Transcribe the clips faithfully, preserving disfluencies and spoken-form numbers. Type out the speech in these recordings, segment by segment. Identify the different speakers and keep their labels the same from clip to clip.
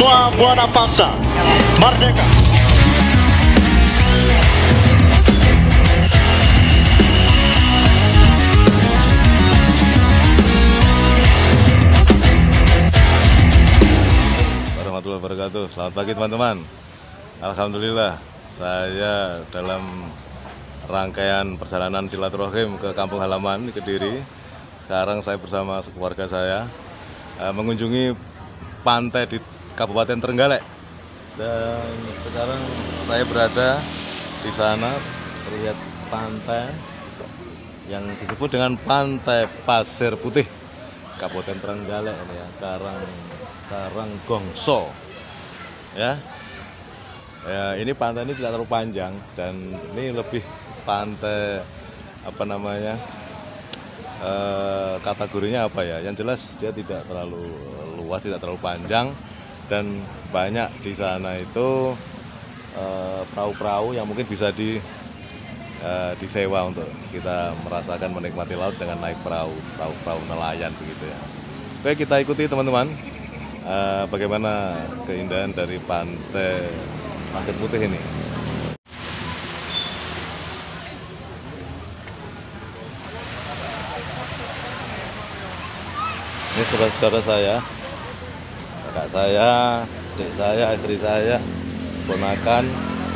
Speaker 1: Joshua Buana Paksa, Merdeka.
Speaker 2: Warahmatullahi wabarakatuh. Selamat pagi teman-teman. Alhamdulillah saya dalam rangkaian perjalanan silaturahim ke kampung halaman di Kediri. Sekarang saya bersama keluarga saya uh, mengunjungi pantai di Kabupaten Trenggalek. Dan sekarang saya berada di sana, terlihat pantai yang disebut dengan Pantai Pasir Putih Kabupaten Trenggalek ini ya, Karang Karanggongso. Ya. Ya, ini pantai ini tidak terlalu panjang dan ini lebih pantai apa namanya e, kategorinya apa ya? Yang jelas dia tidak terlalu luas, tidak terlalu panjang dan banyak di sana itu e, perahu-perahu yang mungkin bisa di e, disewa untuk kita merasakan menikmati laut dengan naik perahu, perahu-perahu nelayan begitu ya. Oke, kita ikuti teman-teman e, bagaimana keindahan dari pantai Pasir Putih ini. Ini saudara-saudara saya, kakak saya, adik saya, istri saya, ponakan.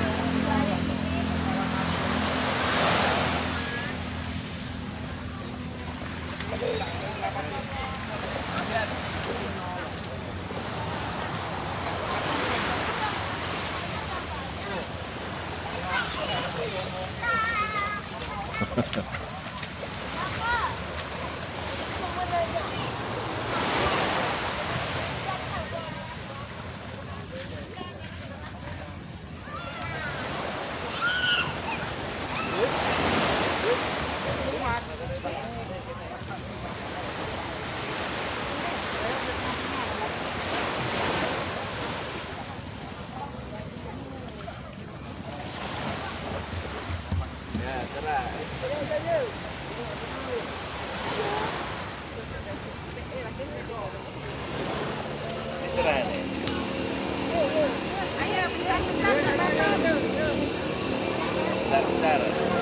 Speaker 3: Bentar, bentar.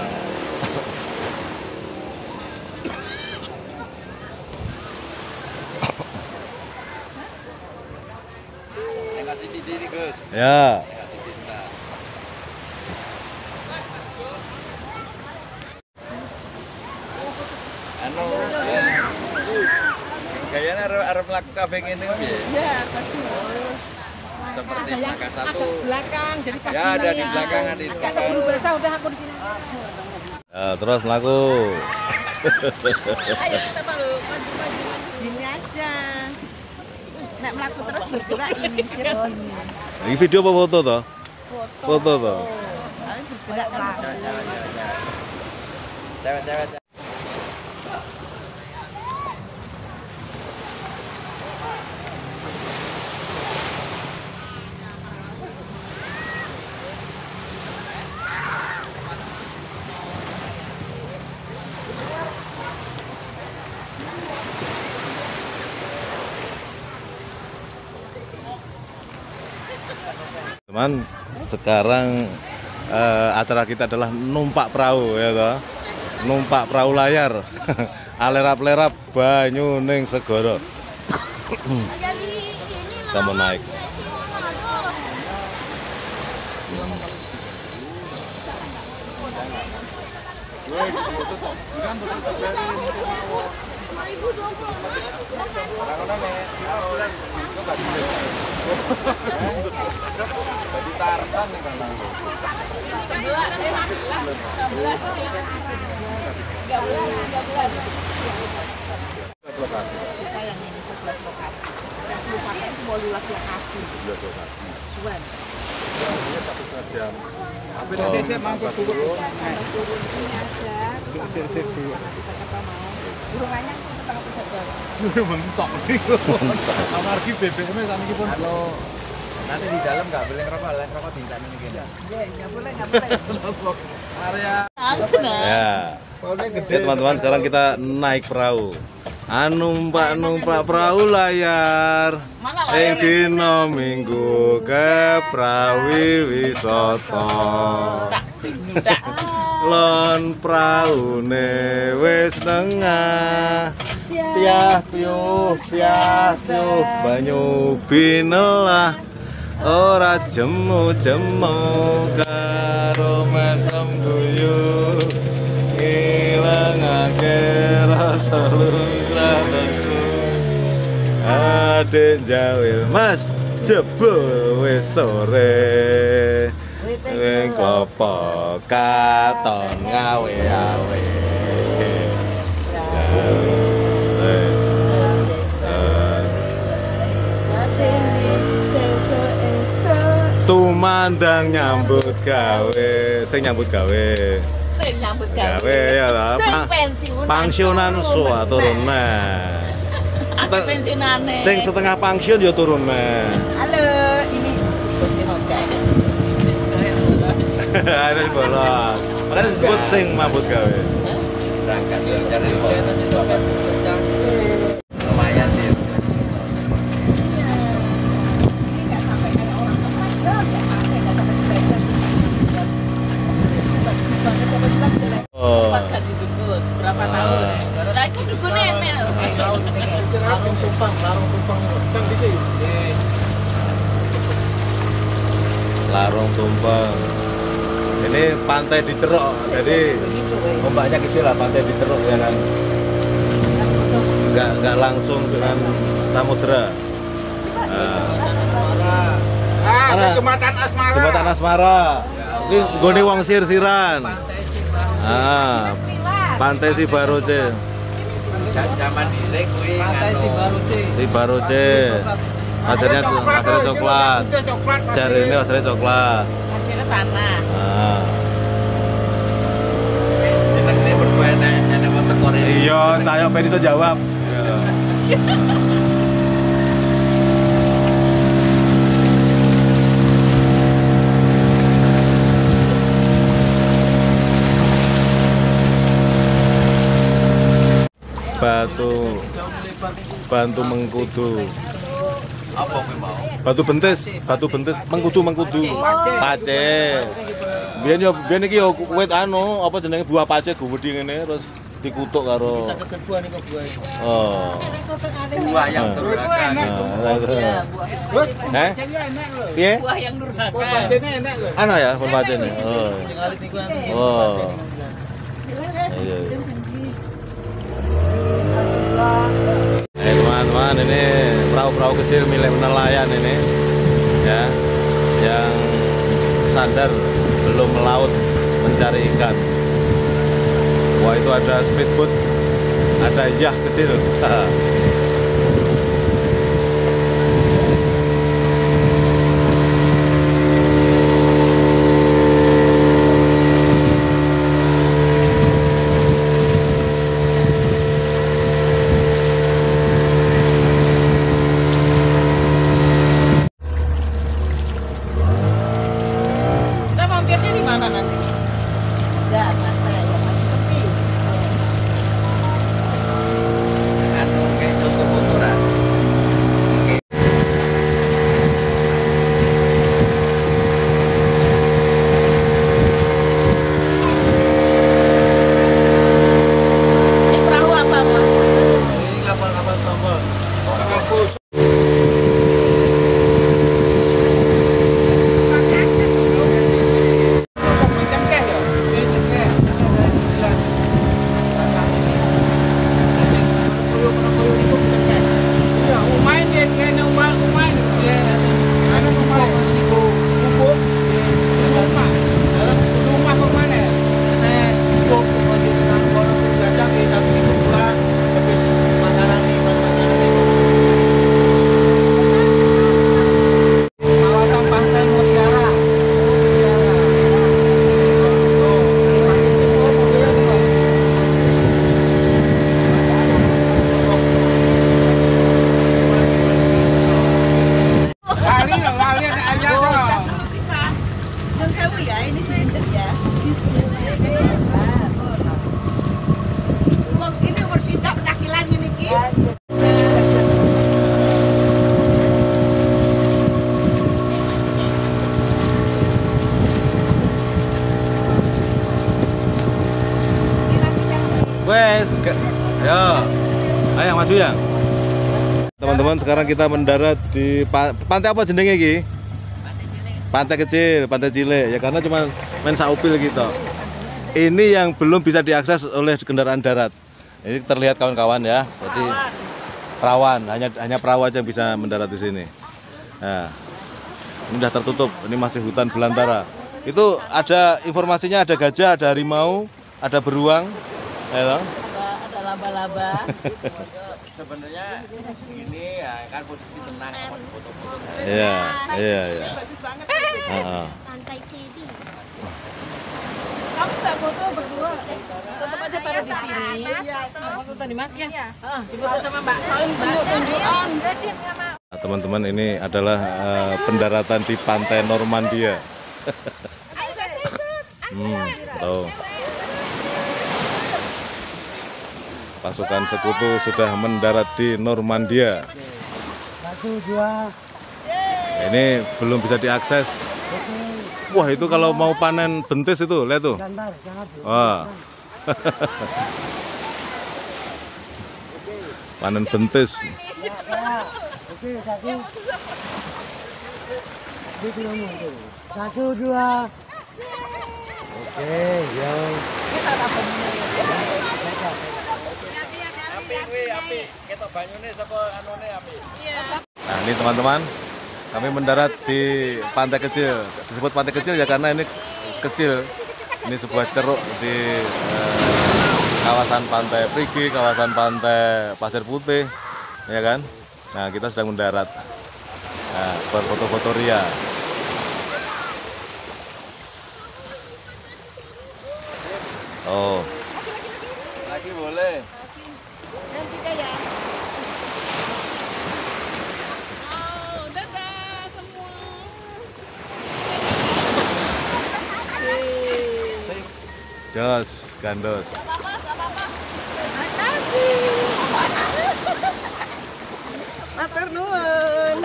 Speaker 3: Tengok di diri, Gus.
Speaker 2: Ya.
Speaker 3: Anu, gayanya arep mlaku kafe ngene piye?
Speaker 4: Ya, bagus.
Speaker 3: Seperti belakang satu.
Speaker 4: Agak belakang, jadi pas
Speaker 3: Ya, ada di belakang ada itu.
Speaker 4: Agak keburu basah, udah aku di sini.
Speaker 2: Ya, terus melaku.
Speaker 4: Ayo kita mau maju-maju. Gini aja. Nek melaku terus bergerak ini.
Speaker 2: Ini video apa foto toh?
Speaker 4: Foto.
Speaker 2: Foto toh.
Speaker 4: Ayo bergerak melaku.
Speaker 3: Cewek-cewek.
Speaker 2: Teman, sekarang eh, acara kita adalah numpak perahu ya toh. Numpak perahu layar. Alerap-lerap banyu ning segara. Kita mau naik.
Speaker 3: Jadi Tarsan nih kan.
Speaker 4: Lokasi. Kita yang ini sebelas lokasi. Dan merupakan semua luas lokasi.
Speaker 2: sebelas lokasi.
Speaker 4: Cuan.
Speaker 2: Ini satu setengah jam.
Speaker 3: Tapi di sini mangkuk dulu.
Speaker 4: Ini aja.
Speaker 3: Sip-sip dulu.
Speaker 4: Kata mau. Burungannya tuh setengah pusat jam.
Speaker 3: Mentok nih. Amargi B B M-nya sama pun. Halo. Nanti di dalam nggak boleh ngerokok, lah ngerokok di sana nih gini.
Speaker 4: Ya, nggak boleh, nggak boleh.
Speaker 3: Area.
Speaker 2: Ya.
Speaker 3: Pokoknya gede.
Speaker 2: Ya teman-teman, sekarang kita naik perahu. Numpak numpak perahu layar.
Speaker 4: Mana
Speaker 2: Ing
Speaker 4: layar?
Speaker 2: dina Minggu keprawi wisata.
Speaker 4: Tak bingung tak.
Speaker 2: Lon praune wis nengah. Piah piuh piah piuh banyu binelah. Ora jemu-jemu karo mesem guyu. Ilangake rasa lumrah nesu. Adek jawil Mas jebul wis sore. Ning klopo katon ngawe-awe. Wis. Tumandang nyambut gawe, sing nyambut gawe.
Speaker 4: Sing nyambut gawe.
Speaker 2: Gawe ya lah.
Speaker 4: Sing
Speaker 2: Pa-
Speaker 4: pensiunan.
Speaker 2: Pangsionan suah turun nah.
Speaker 4: Ada pensiunane.
Speaker 2: Sing setengah pensiun ya turun nah.
Speaker 4: Halo, ini si Bos Honda.
Speaker 2: Ada di bolos. Makanya disebut sing mabut gawe.
Speaker 3: Berangkat ya cari lumayan sih.
Speaker 4: Ini nggak sampai kayak orang kerja, nggak sampai nggak sampai belajar. Banget sampai bilang jelek.
Speaker 2: Oh.
Speaker 4: Empat gaji dukun, berapa tahun? Lagi dukun Emil.
Speaker 3: Larung tumpang, larung tumpang. Kan gitu.
Speaker 2: Larung tumpeng. Ini pantai di Ceruk, jadi ombaknya kecil lah, pantai di Ceruk ya kan. Nggak nggak langsung dengan samudera. Nah,
Speaker 3: Ah,
Speaker 2: Mana?
Speaker 3: Jembatan Asmara.
Speaker 2: Jembatan Asmara. Ini gone wong sir-siran. Ah, Pantai Sibaroce.
Speaker 3: Zaman dhisik kuwi Pantai Sibaroce.
Speaker 2: Sibaroce. Ajarnya ajarnya coklat. Jari ini ajarnya coklat.
Speaker 4: Hasilnya tanah.
Speaker 2: Ah.
Speaker 3: Jenenge berdua enak enak banget Korea.
Speaker 2: Iya, entah yang pengen bisa jawab. Batu Bantu Mengkudu.
Speaker 3: Apa kuwi mau?
Speaker 2: Batu Bentis, Batu Bentis Mengkudu Mengkudu. Pace. Biyen yo biyen iki yo wit anu, apa jenenge buah pace gede ngene terus dikutuk karo Oh.
Speaker 3: Buah yang durhaka gitu.
Speaker 4: Iya, buah.
Speaker 2: Eh? Piye?
Speaker 4: Buah yang durhaka.
Speaker 3: enak lho.
Speaker 2: Ana ya pun pacene. Oh. Oh. Iya. Eh teman-teman, ini perahu-perahu kecil milik nelayan ini ya, yang sadar belum melaut mencari ikan. Wah, itu ada speedboat, ada yacht kecil.
Speaker 4: Kita mampirnya di mana nanti? Enggak, pantai yang masih sepi.
Speaker 3: Anu kayak
Speaker 2: Wes, ayo, ayo maju ya. Teman-teman, sekarang kita mendarat di pa pantai apa jenenge iki? Pantai kecil, pantai cilik ya, karena cuma main saupil gitu. Ini yang belum bisa diakses oleh kendaraan darat. Ini terlihat kawan-kawan ya. Jadi perawan, hanya hanya perahu aja yang bisa mendarat di sini. Nah, ini udah tertutup. Ini masih hutan belantara. Itu ada informasinya, ada gajah, ada harimau, ada beruang, ya,
Speaker 4: Ada ada laba-laba.
Speaker 3: Sebenarnya gini ya, kan posisi tenang foto-foto.
Speaker 2: iya, iya, iya.
Speaker 4: Bagus banget.
Speaker 2: Heeh.
Speaker 5: Pantai Cedi.
Speaker 4: Kamu nggak foto berdua? Tetap aja taruh di sini. Iya, foto tadi Mas ya. Heeh, difoto sama Mbak. Tunjuk-tunjukan.
Speaker 2: Nah, teman-teman, ini adalah uh, pendaratan di pantai Normandia. hmm, tahu. Pasukan sekutu sudah mendarat di Normandia.
Speaker 6: Satu, dua.
Speaker 2: Ini belum bisa diakses. Wah, itu kalau mau panen bentis itu, lihat tuh.
Speaker 6: Gambar, jangan.
Speaker 2: Wah. Panen bentis.
Speaker 6: Oke, satu. Satu, dua. Oke, yo.
Speaker 2: Nah, ini teman-teman, kami mendarat di pantai kecil. Disebut pantai kecil ya karena ini kecil. Ini sebuah ceruk di eh, kawasan pantai Prigi, kawasan pantai Pasir Putih, ya kan? Nah, kita sedang mendarat. Nah, berfoto-foto ria. Oh.
Speaker 3: Lagi boleh.
Speaker 4: Nanti ya. Oh, dadah semua.
Speaker 2: Jos, gandos.
Speaker 4: Makasih. Matur nuwun.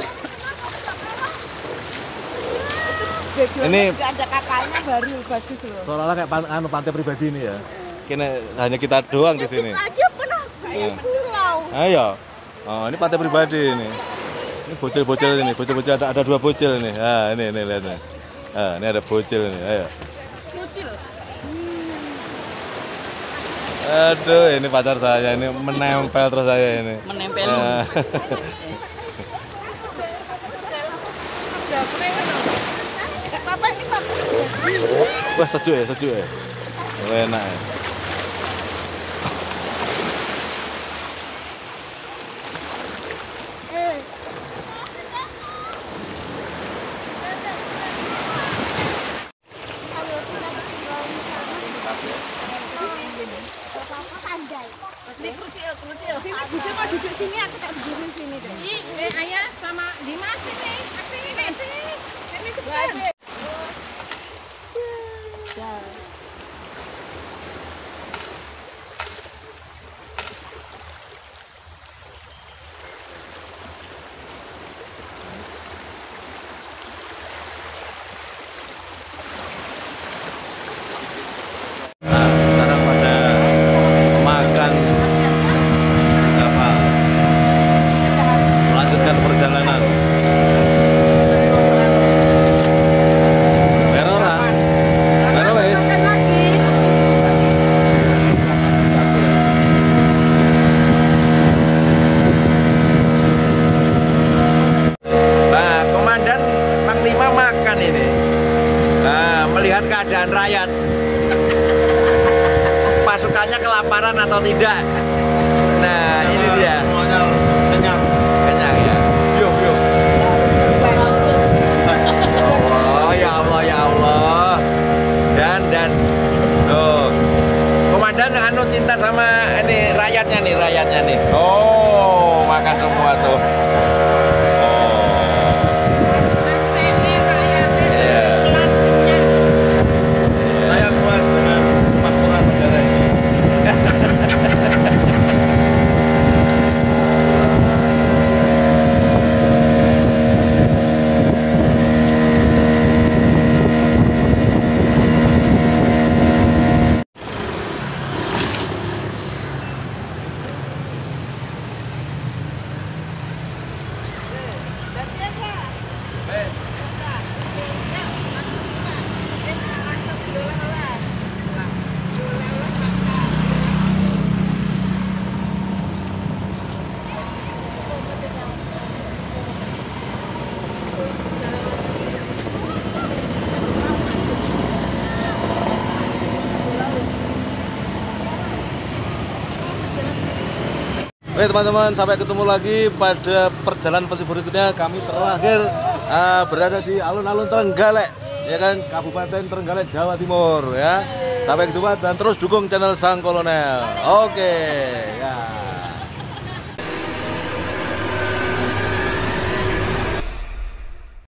Speaker 2: Ini
Speaker 4: Nggak ada kapalnya baru bagus loh.
Speaker 2: seolah-olah kayak pan anu, pantai pribadi ini ya. Kini hanya kita doang di sini.
Speaker 5: Aja pernah saya pulau.
Speaker 2: Ayo. Oh, ini pantai pribadi ini. Ini bocil-bocil ini, bocil-bocil ada ada dua bocil ini. Ah, ini ini lihat nih. Ah, ini ada bocil ini. Ayo.
Speaker 4: Krucil.
Speaker 2: Aduh, ini pacar saya ini menempel terus saya ini.
Speaker 4: Menempel.
Speaker 2: Ah.
Speaker 4: Papa ini papa.
Speaker 2: Wah, sejuk ya, sejuk ya. Oh, enak ya.
Speaker 4: Ini krucil, krucil. Sini, Bujur mau duduk sini, aku tak berdiri sini deh. Ini Ayah sama Dimas sini, sini, sini. Sini cepetan.
Speaker 2: Nah, sekarang pada makan di kapal. Melanjutkan perjalanan. Pero ora? Pero wis.
Speaker 3: Nah, komandan Panglima makan ini. Nah, melihat keadaan rakyat. Pasukannya kelaparan atau tidak. Nah, ini dia.
Speaker 2: Semuanya kenyang.
Speaker 3: Kenyang ya. Yuk, yuk. Oh, ya Allah, ya Allah. Dan dan tuh. Komandan anu cinta sama ini rakyatnya nih, rakyatnya nih. Oh, makan semua tuh.
Speaker 2: Saya puas dengan makmuran negara ini. Oke teman-teman, sampai ketemu lagi pada perjalanan versi berikutnya. Kami terakhir uh, berada di alun-alun Trenggalek, ya kan, Kabupaten Trenggalek, Jawa Timur ya. Sampai ketemu dan terus dukung channel Sang Kolonel. Oke, ya.